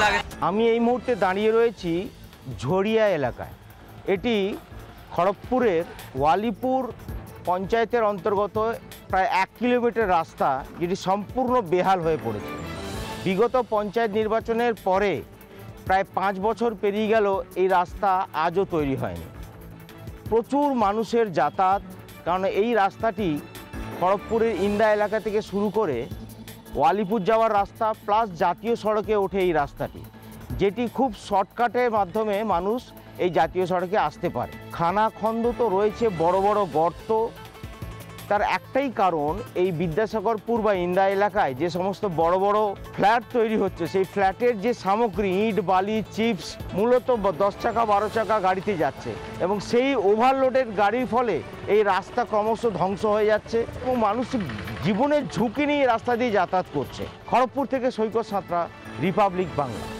লাগে। আমি এই মুহূর্তে দাঁড়িয়ে রয়েছি ঝরিয়া এলাকায়। এটি খড়গপুরের ওয়ালিপুর পঞ্চায়েতের অন্তর্গত প্রায় 1 কিলোমিটার রাস্তা, যেটি সম্পূর্ণ বেহাল হয়ে পড়েছে। বিগত পঞ্চায়েত নির্বাচনের পরে প্রায় 5 বছর পেরিয়ে গেল, এই রাস্তা আজও তৈরি হয়নি। প্রচুর মানুষের যাতায়াত, কারণ এই রাস্তাটি খড়গপুরের ইন্দা এলাকা থেকে শুরু করে ওয়ালিপুর যাওয়ার রাস্তা প্লাস জাতীয় সড়কে ওঠে এই রাস্তাটি, যেটি খুব শর্টকাটের মাধ্যমে মানুষ এই জাতীয় সড়কে আসতে পারে। খানাখন্দ তো রয়েছে, বড় বড় গর্ত। তার একটাই কারণ, এই বিদ্যাসাগরপুর বা ইন্দা এলাকায় যে সমস্ত বড় বড় ফ্ল্যাট তৈরি হচ্ছে, সেই ফ্ল্যাটের যে সামগ্রী ইট বালি চিপস মূলত 10 চাকা 12 চাকা গাড়িতে যাচ্ছে, এবং সেই ওভারলোডেড গাড়ির ফলে এই রাস্তা ক্রমশ ধ্বংস হয়ে যাচ্ছে এবং মানুষ জীবনের ঝুঁকি নিয়ে রাস্তা দিয়ে যাতায়াত করছে। খড়গপুর থেকে সৈকত সাঁতরা, রিপাবলিক বাংলা।